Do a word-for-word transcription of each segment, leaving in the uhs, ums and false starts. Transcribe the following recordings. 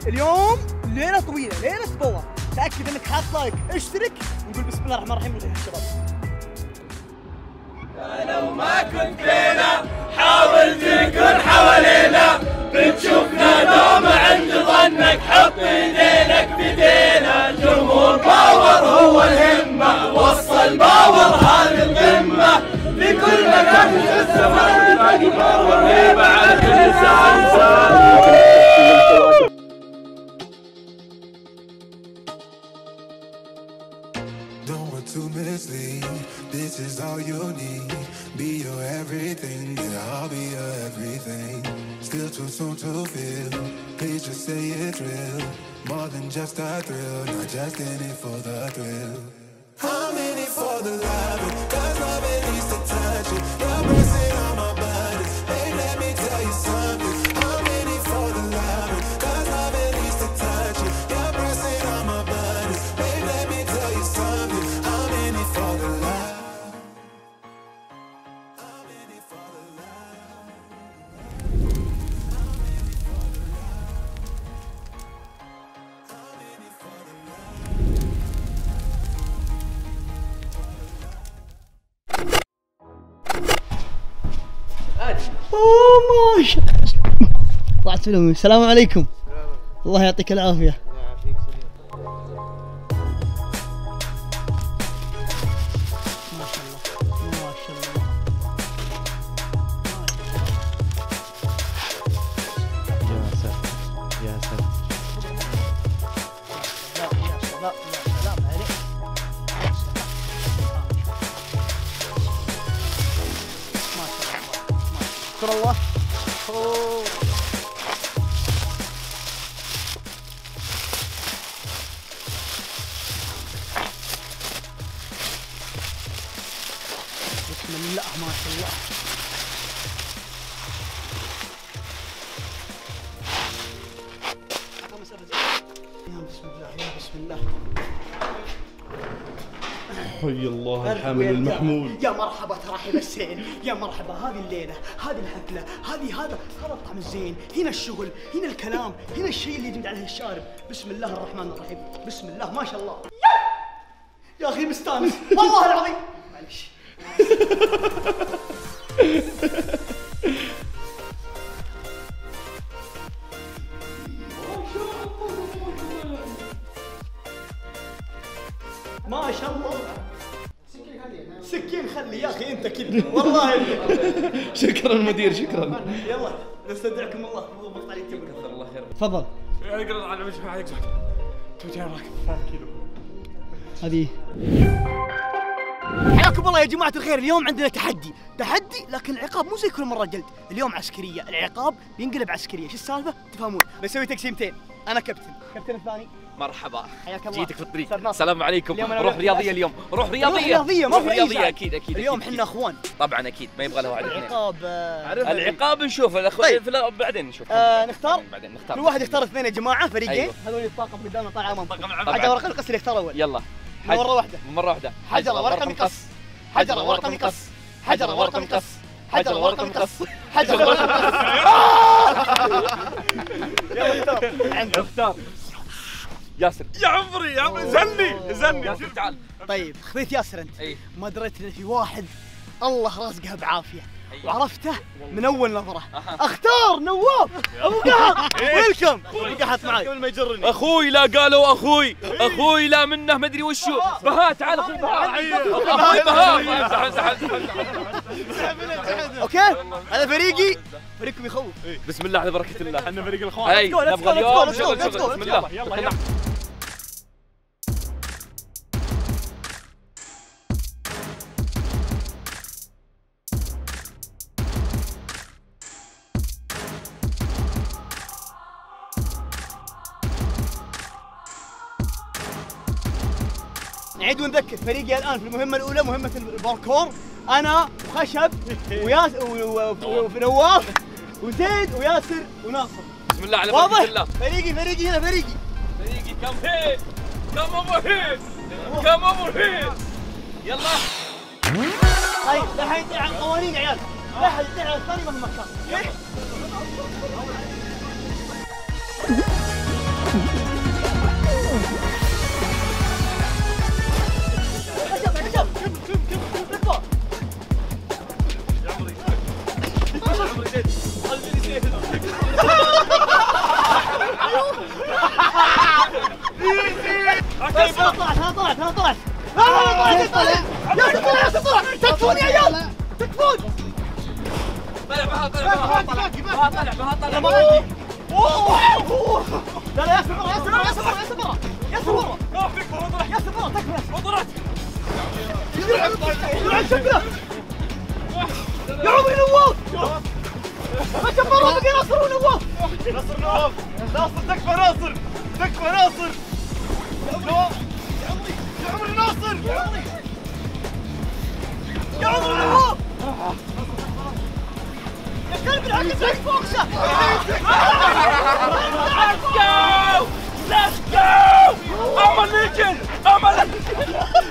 اليوم ليله طويله، ليله باور. تاكد انك حاط لايك، اشترك ونقول بسم الله الرحمن الرحيم للجميع الشباب. لو ما كنت فينا حاول تكون حوالينا، بتشوفنا دوم عند ظنك، حط ايدينك بيدينا. الجمهور باور هو الهمة، وصل باور هذه القمة، في كل مكان في السماء تلاقي باور، هيبة على كل انسان. Don't want to mislead, this is all you need. Be your everything, yeah, I'll be your everything. Still too soon to feel, please just say it's real. More than just a thrill, not just in it for the thrill. I'm in it for the love, cause love it needs to touch it. You're pressing on my buttons, babe, let me tell you something. I'm in it for the love, cause love it needs to touch it. You're pressing on my buttons, babe, let me tell you something. I'm in it for the love. I'm in it for the love. I'm in it for the love. اوه ما شاء الله. طلعت فيلم. السلام عليكم. الله يعطيك العافيه. ما شاء الله ما شاء الله. يا سلام يا سلام. لا يا سلام يا سلام عليك. ما شاء الله ما شاء الله. اوه بسم الله ما شاء الله. يا بسم الله يا بسم الله. حي الله الحامل المحمول. يا مرحبا ترحب السين، يا مرحبا. هذه الليله، هذه الحفله، هذه هذا هذا الطعم الزين، هنا الشغل، هنا الكلام، هنا الشيء اللي يجمد عليه الشارب. بسم الله الرحمن الرحيم، بسم الله ما شاء الله. يا اخي مستانس والله العظيم. معلش. ما شاء الله. سكين خلي يا اخي انت كذا والله. شكرا مدير شكرا. يلا نستودعكم الله. مقطع لي جزاك الله خير. تفضل. اقرا على وجه حالك توجه راكب ثلاث كيلو. هذه حياكم الله يا جماعة الخير. اليوم عندنا تحدي، تحدي لكن العقاب مو زي كل مرة جلد. اليوم عسكرية، العقاب بينقلب عسكرية. شو السالفة؟ تفهمون. بسوي تقسيمتين. أنا كابتن، كابتن الثاني. مرحبا، حياك الله. جيتك في الطريق. أستاذ ناصر. السلام عليكم. اليوم أنا روح وياك رياضية في اليوم، روح رياضية. روح رياضية، ما روح في أي رياضية إزعاج. أكيد أكيد. اليوم أكيد. حنا أخوان. طبعا أكيد ما يبغى له واحد اثنين. العقاب آه، العقاب نشوف الأخ... طيب. في لا بعدين نشوف. آه نختار. بعدين نختار. كل واحد يختار اثنين يا جماعة، فريقين. أيوه. هذول الطاقم قدامنا طالعة أمامكم. طاقم العمل. حجر ورقة القص اللي يختار أول. يلا. مرة واحدة. مرة واحدة. حجر ورقة مقص. حجر ورقة مقص. حجر ورقة مقص. حجر ورقة مقص. حجر ورقة مقص. يلا اختار. عندك. اختار. ياسر. يا عمري يا عمري زلني زلني. ياسر تعال. طيب خذيت ياسر انت. اي. ما دريت ان في واحد الله رازقها بعافيه. أيوة. وعرفته من اول نظره. أها. اختار نواف ابو قحط. ويلكم ابو قحط معي قبل ما يجرني. اخوي لا قالوا اخوي، اخوي لا منه مدري وشو. بهاء تعال اخوي بهاء. اخوي بهاء. امزح امزح امزح. اوكي هذا فريقي، فريقكم يخوف. بسم الله على بركة الله. احنا فريق الاخوان. اي Let's go, let's نبغى go, اليوم let's go, شغل let's go, شغل. let's بسم go. الله. يلا يلا. نعيد ونذكر فريقي الان في المهمه الاولى مهمه الباركور. انا وخشب وياس ونواف وزيد وياسر وناصر. بسم الله على بركة واضح؟ الله. فريقي فريقي هنا فريقي. فريقي كم هيد كم اوفر هيد كم اوفر هيد. يلا. طيب الحين على القوانين يا عيال. لا احد يطيح على الثاني مهما كان. تكفون يا عيال تكفون. طلع بها طلع بها طلع بها طلع بها طلع بها. اوه لا لا ياسر برا ياسر برا ياسر برا ياسر برا ياسر برا. لا فيك برا ياسر برا تكفى. وضرت. يدور عن شكله. يا عمري نواف. ما كبروا بقي ناصر ونواف. ناصر نواف ناصر تكفى ناصر تكفى ناصر نواف يا عمري يا عمري ناصر يا عمري يا عمري نواف. يا كلب العقل زيك فوقشه. Let's go! Let's go! I'm a legend! I'm a legend!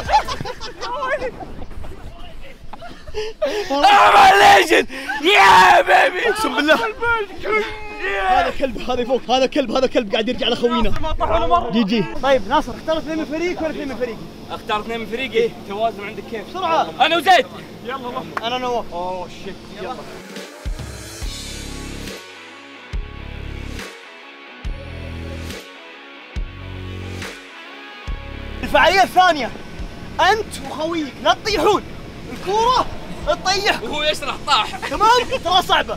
I'm a legend! Yeah baby! اقسم بالله هذا كلب هذا فوق هذا كلب هذا كلب قاعد يرجع لخوينا. جي جي. طيب ناصر اختار اثنين من فريق ولا اثنين من فريقي؟ اختار اثنين من فريقي. توازن عندك كيف؟ بسرعة. انا وزيد. يلا انا نواف. اوه شيت يلا. الفعالية الثانية أنت وخويك لا تطيحون الكورة تطيح وهو يشرح طاح. تمام؟ ترى صعبة.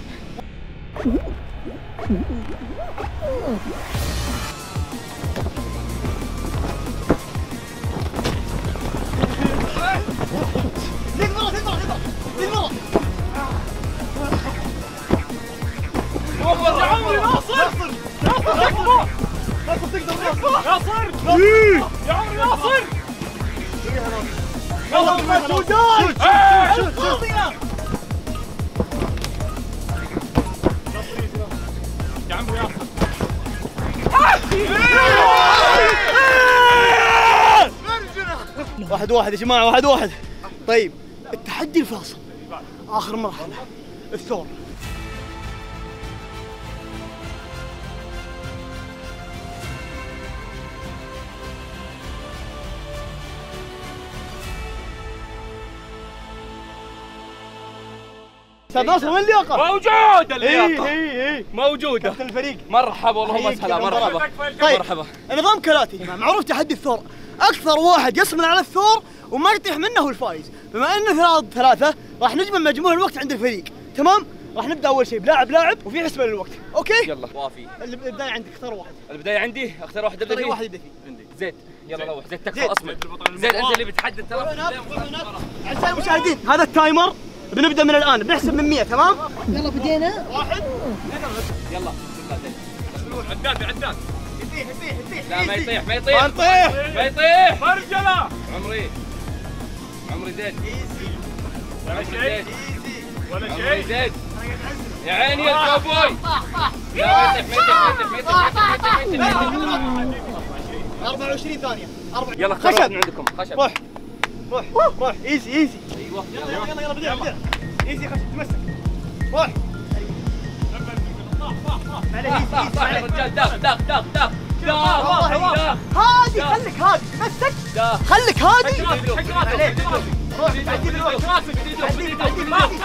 ذيك مرة ذيك مرة ذيك مرة يا عمري ناصر ناصر ناصر ناصر تقدر ناصر ناصر يا عمري ناصر ناصر شوتات شوت شوت يا عمري ناصر واحد واحد يا جماعة واحد واحد. طيب التحدي الفاصل آخر مرحلة الثور. استاذ ناصر وين اللياقة؟ موجودة اللياقة. اي اي اي موجودة. كابتن الفريق. مرحبا والله حييك مسهلا يا مرحبا. طيب مرحبا. النظام كالاتي يا جماعة معروف تحدي الثور أكثر واحد يصمن على الثور وما يطيح منه هو الفايز. بما أنه ثلاث ثلاثة راح نجمع مجموع الوقت عند الفريق تمام؟ راح نبدأ أول شيء بلاعب لاعب وفي حسبة للوقت أوكي؟ يلا وافي. البداية عندك اختار واحد. البداية عندي اختار واحد ابدا اختار فيه. واحد يبدأ فيه. عندي زيد. يلا روح زيد تكفى زيد. اصمد. زيد انت اللي بتحدد ترى. أعزائي المشاهدين هذا التايمر بنبدأ من الآن بنحسب من مية تمام؟ يلا بدينا. واحد يلا بسم الله زيد. عداد عداد. يطيح يطيح يطيح لا ما يطيح ما يطيح. ما نطيح ما يطيح. مرجلة عمري عمري زيد. ولا عمري شيء زيد. ولا عمري شيء زيد. يا عيني يا كاوبوي. لا ما يطيح ما يطيح ما يطيح ما يطيح ما يطيح. أربعة وعشرين ثانية أربعة. يلا خشب. خشب من عندكم خشب. روح روح روح ايزي ايزي. ايوه يلا يلا يلا بدينا بدينا. ايزي خشب تمسك. روح. عليه ايزي طاح ايزي طاح يا عليه. رجال داخ داخ داخ داخ داخ والله داخ هادي داخ. خليك هادي تمسك داخ. خليك هادي. عليك. روح تعدي بالوقت. تعدي تعدي بالوقت.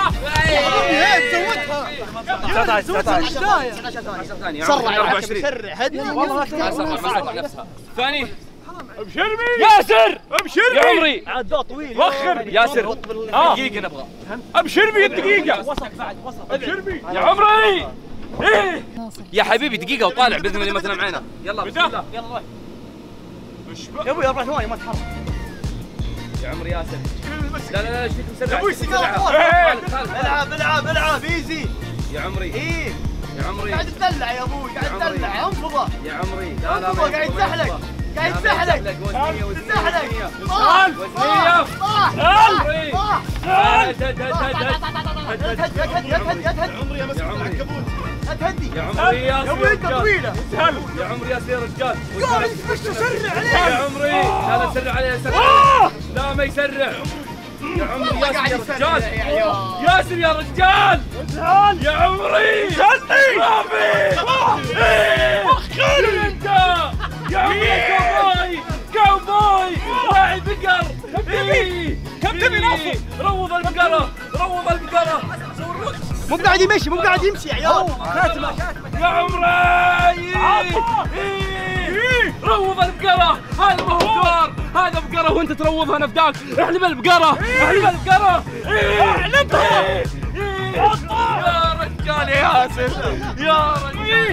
زودها. تسعة ثانية. سرع أربعة وعشرين. سرع هدي والله ما سرع نفسها. ثاني ابشر بي ياسر ابشر يا بي عمري عاد ضغط طويل. وخر. ياسر آه. دقيقة نبغى. ابشر بي الدقيقة وسط بعد وسط. ابشر بي يا عمري ايه يا حبيبي دقيقة وطالع بإذن الله ما تنام عينه. يلا بسم الله. يلا روح. يا ابوي اربع ثواني ما تحرك. يا عمري ياسر. لا لا لا ايش فيك مسرع؟ أبوي إيش فيك سيجارة. مسرع؟ إيه. خالد، خالد، خالد. العب العب العب ايزي. يا عمري ايه يا عمري قاعد تدلع يا ابوي قاعد يا عمري. تدلع انفضه. يا عمري لا لا انفضه ما قاعد ينفع، ما يتزحلق ينفع. قاعد لا، ما يتزحلق. وزنية وزنية تزحلق. وزنية. طاح وزنية. طاح عمري طاح. هد هد هد هد يتهد يتهد يتهد يتهد. عمري يا مسك العنكبوت اتهدي. يا عمري يا يا ابوي انت طويله. سهل يا عمري يا سير رجال قاعد تخش سرع يا عليه. عمري لا لا سرع عليه سرع لا ما يسرع يا عمري والله قاعد ياسر يا يسرع رجال يا عيال. ياسر يا رجال يا عمري سلني رافي وخر انت يا عمري كاوبوي كاوبوي راعي بقر إيه. كابتن إيه. ناصر. روض البقرة روض البقرة مو قاعد يمشي مو قاعد يمشي يا عيال. يا عمري إيه. إيه. روض البقرة هذا ما هو دور هذا هذا بقره وانت تروضها نفداك. احلب البقره، احلب البقره، احلبها يا رجال يا ياسر، يا رجال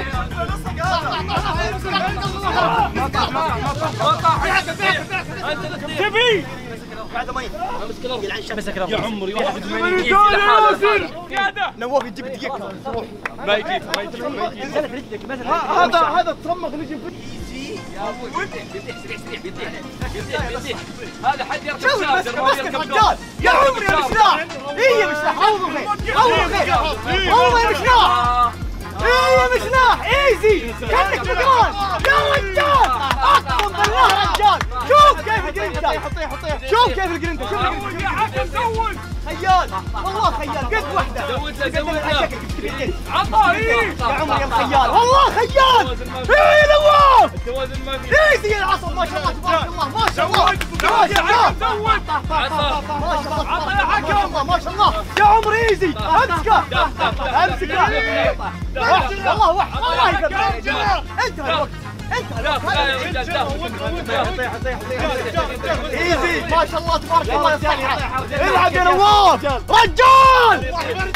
تبي بعد مي امسك الارض يلعن شمسك يا عمري واحد وثمانين ياسر زياده. نواف يجيب دقيقة روح ما يجيب ما يجيب ما يجيب. نزلت رجلك مثلا هذا هذا تصمغ نجي يا ابوي بيطيح بيطيح سريع سريع بيطيح بيطيح بيطيح. هذا حد يركب شوف شاذر مسك ما مسك يركب رجال يا عمري يا مشلاح. اي يا مشلاح والله خير والله خير والله يا مشلاح. اي يا مشلاح ايزي كانك بقران يا رجال. اقسم بالله رجال شوف كيف الجرينتا. شوف كيف الجرينتا. شوف الجرينتا. يا حكم زود خيال والله خيال قد وحده. زود له زود له عطاه عطى يا عمري يا خيال والله خيال. اي نواف التوازن ما في. ايزي يا العصر ما شاء الله تبارك الله ما شاء الله ما شاء الله زود عطى ما شاء الله عطى يا حكم. ما شاء الله يا عمري ايزي امسكه امسكه وحش والله وحش والله يقدر. انتهى الوقت انتهى لا الوقت. يا رجال ايزي ما شاء الله تبارك الله يا صحة. العب يا نواف رجال.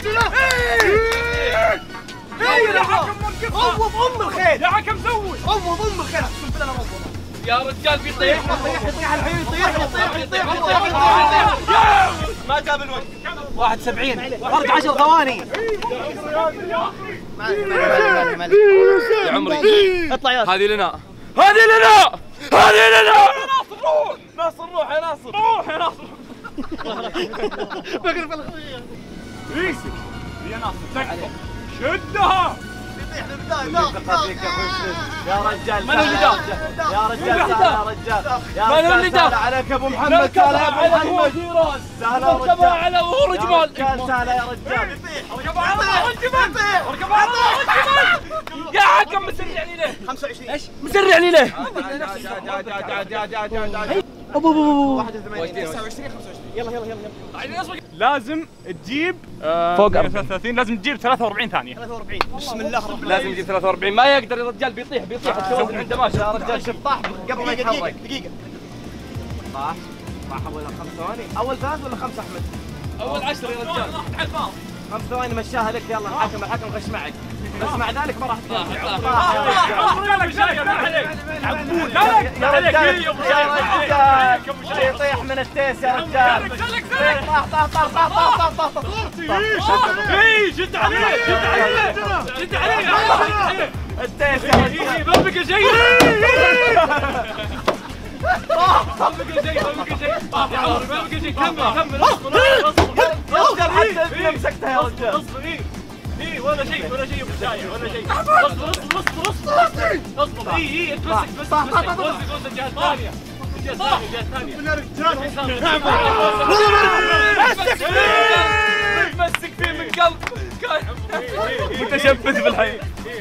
اي يا حكم روض ام الخير يا حكم زود روض ام الخير اقسم بالله انا روض. يا رجال بيطيح يطيح يطيح الحين يطيح يطيح يطيح يطيح. ما جاب الوقت. واحد وسبعين فرق عشر ثواني. يا عمري اطلع يا هذه لنا هذه لنا هذه لنا. ناصر روح ناصر روح يا ناصر روح يا ناصر. بقرب الخير. ريسك يا ناصر تكفى شدها. يا رجال من اللي داف؟ يا رجال يا رجال يا من اللي رجال داف؟ عليك ابو محمد. نركبها سهلة على يا هو محمد. جيران سهلة يا نركبها رجال. على ظهور يا جمال. رجال سهلة يا رجال. اركبها على ظهور الجمل اركبها على ظهور الجمل. يا حكم مسرعني ليه؟ خمسة وعشرين ايش؟ مسرعني ليه؟ ابو ابو واحد وثمانين. يلا يلا يلا لازم تجيب فوق ثلاثة وثلاثين. لازم تجيب ثلاثة وأربعين ثانية. ثلاثة وأربعين بسم الله الرحمن لازم يجيب ثلاثة وأربعين. ما يقدر يا رجال بيطيح بيطيح التوازن عنده ماشي. يا رجال شطاح قبل ما دقيقة يتحرك. دقيقة طاح طاح اول خمس ثواني. اول ثلاث ولا خمسة احمد؟ اول عشر يا رجال. خمس ثواني مشاها لك. يلا الحكم الحكم غش معك بس مع ذلك ما راح تكمل. طاح يا رجال. عمري ابو شايف ما عليك. عبود. لا لا يا عليك رجال يا ابو يا شايف رجال يطيح من التيس يا رجال. طاح طاح طاح طاح طاح طاح طاح. اي شد عليه شد عليه شد عليه. التيس يا رجال. ما بقى شيء ما بقى شيء ما بقى شيء يا عمري ما بقى شيء. كمل كمل اصبر اصبر حتى انت مسكتها يا رجال. اصبر اي اي ولا شيء ولا شيء يا ابو شايف ولا شيء. اصبر اصبر اصبر اصبر اصبر اي اي اتمسك بس وزق وزق الجهه الثانيه الجهه الثانيه الجهه الثانيه. مسك فيه مسك فيه من قلب متشبث بالحي.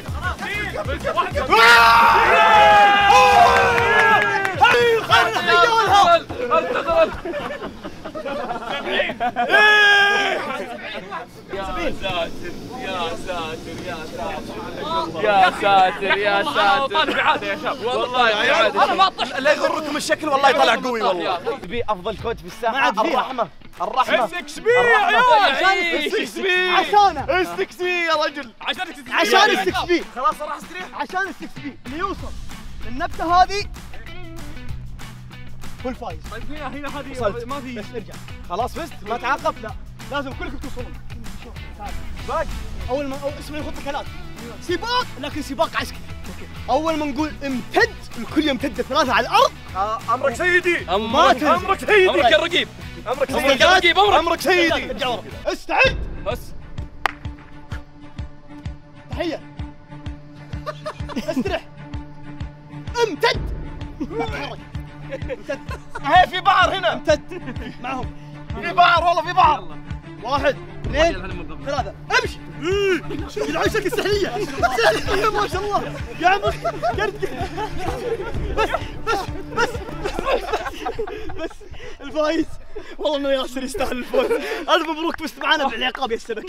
يا ساتر يا ساتر يا ساتر يا ساتر يا ساتر. طالع بعاده يا شباب والله بعاده. انا ما اطح. لا يغركم الشكل والله يطلع قوي والله. تبي افضل كود في الساحه الرحمه الرحمه. استكس بي يا عيال استكس بي عشانه استكس بي يا رجل. عشان استكس بي عشان السكس بي خلاص راح استريح. عشان السكس بي اللي يوصل للنبتة هذه كل فايز. طيب هنا هنا هذه وصلت. ما في بس ارجع خلاص فزت ما تعاقب. لا لازم كلكم توصلون. باق. اول ما أو اسم الخطه كالاتي سباق لكن سباق عسكري. اول ما نقول امتد الكل يمتد ثلاثه على الارض. امرك سيدي. ما تنزل. امرك سيدي. امرك يا الرقيب امرك امرك سيدي. يا الرقيب امرك. امرك سيدي. ارجع ورا استعد بس تحيه استرح امتد اتحرك امتد هي في بعر هنا. امتد معهم في بعر والله في بعر. واحد اثنين ثلاثة امشي العيشك السحلية السحلية ما شاء الله يا عمري قرد بس بس بس بس الفايز والله انه ياسر يستاهل الفوز. الف مبروك فزت معانا بالعقاب يا السمك.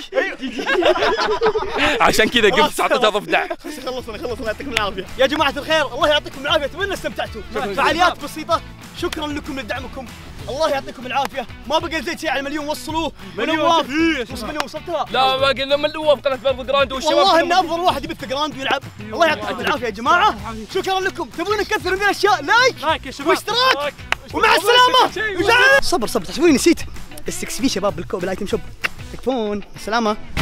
عشان كذا قمت اعطيتها ضفدع. خلصنا خلصنا يعطيكم العافية يا جماعة الخير. الله يعطيكم العافية. اتمنى استمتعتوا. فعاليات بسيطة شكرا لكم لدعمكم، الله يعطيكم العافيه. ما بقى زي شيء على المليون، وصلوه. مليون ونواف كثير. وصل مليون وصلتها. لا باقي لنا ملوه في قناه برضو جراند والشباب. والله ان افضل واحد يبث جراند ويلعب. الله يعطيكم العافيه يا جماعه، شكرا لكم. تبون نكثر من الاشياء؟ لايك لايك يا شباب، واشتراك لايك. ومع السلامه. شيء. صبر صبر تحسبوني نسيت السكس بي شباب بالكوب الايتم شوب. تكفون السلامه.